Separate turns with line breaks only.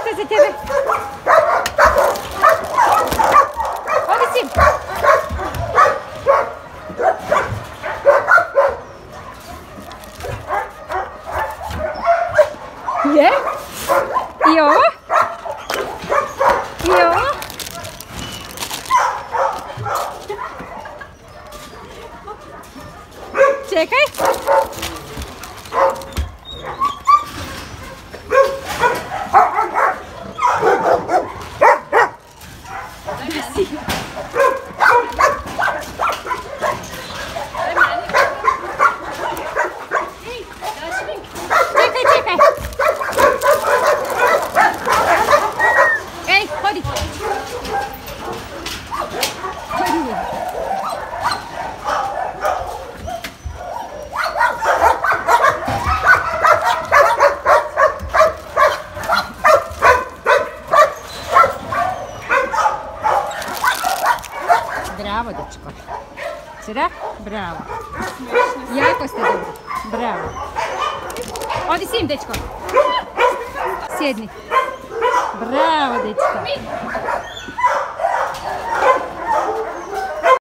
ništa za tebe. Odi Sim. Je? I ovo? I ovo? Čekaj. Bravo, dečko. Sada? Bravo. Jako ste dobri. Bravo. Odi Sim, dečko. Sjedni. Bravo, dečko.